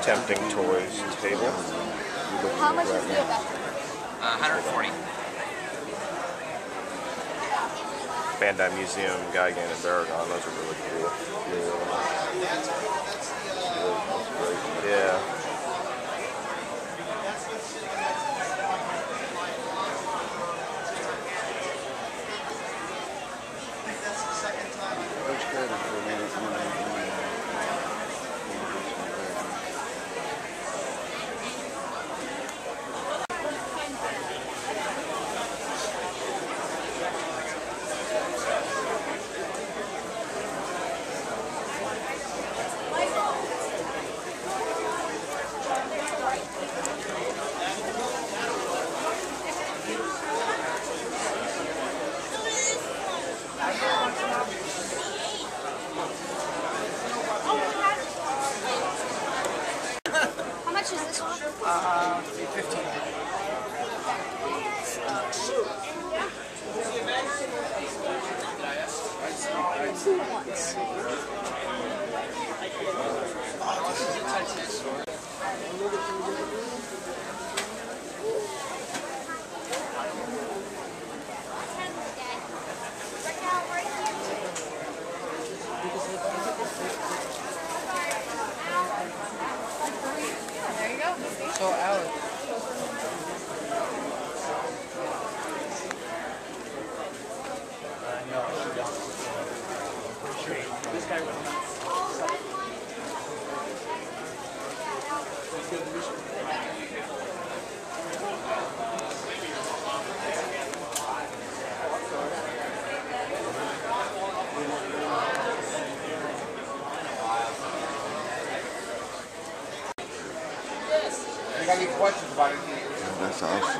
tempting toys table. How much is the event? 140. Bandai Museum, Gigan, and Baragon. Those are really cool. Yeah. How much is this one? 15. Two ones. There you go. So, Alex. This guy was You got any questions about it? That's awesome.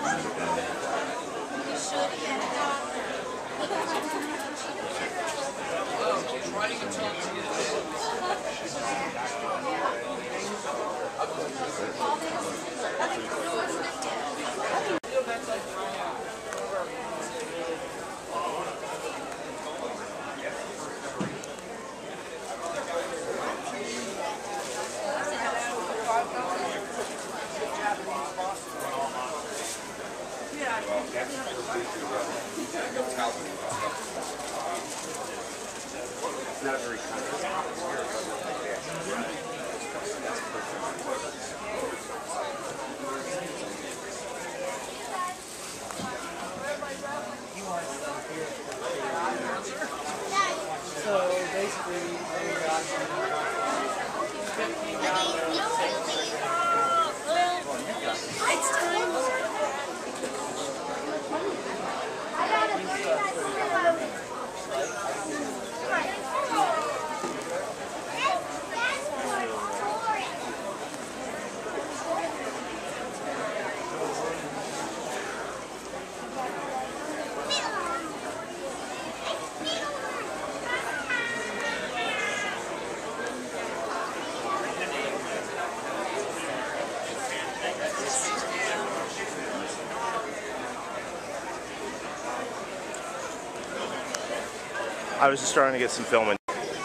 Not very So basically, we got It's time. I was just trying to get some filming.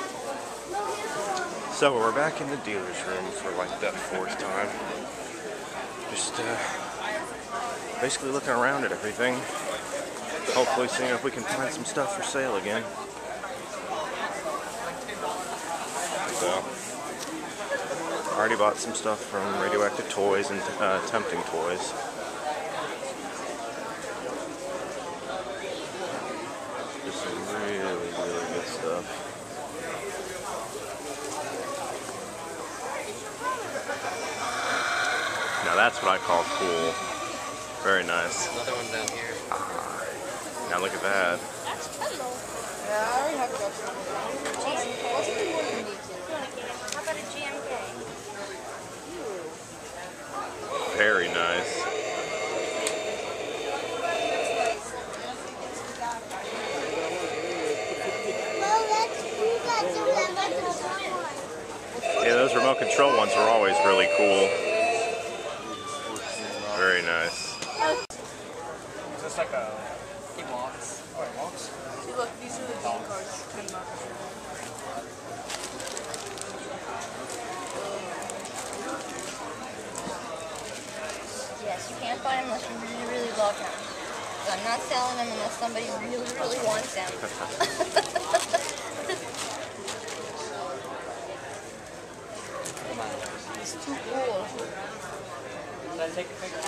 So we're back in the dealer's room for like that fourth time. Just basically looking around at everything. Hopefully seeing if we can find some stuff for sale again. So, I already bought some stuff from Radioactive Toys and Tempting Toys. Just some really good stuff. Now that's what I call cool. Very nice. another one down here. Now look at that. Yeah, I already have it. What's the one you need to? How about a GMK? Very nice. Yeah, those remote control ones are always really cool. Very nice. Is this like a box? Or a box? See, look, these are the game cards. $10. I'm not selling them unless somebody really, really wants them. It's too cool. Can I take a picture?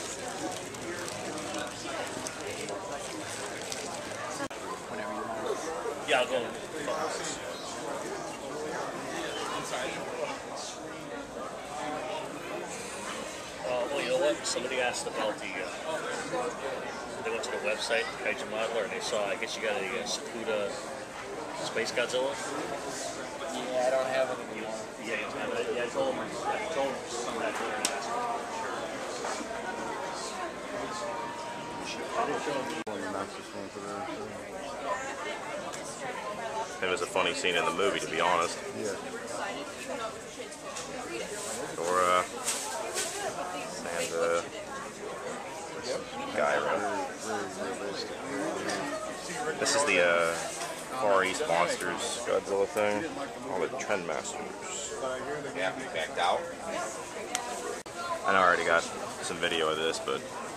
Whenever you want. Yeah, I'll go. Well, you know what? Somebody asked about the. They went to the website, Kaiju Modeler, and they saw. I guess you got a Sakuda Space Godzilla. Yeah, I don't have it anymore. Yeah, I told them some of that during last It was a funny scene in the movie, to be honest. Yeah. Or and guy around. Very realistic. This is the Far East Monsters Godzilla thing. All the Trendmasters. Yeah, we backed out. I know I already got some video of this, but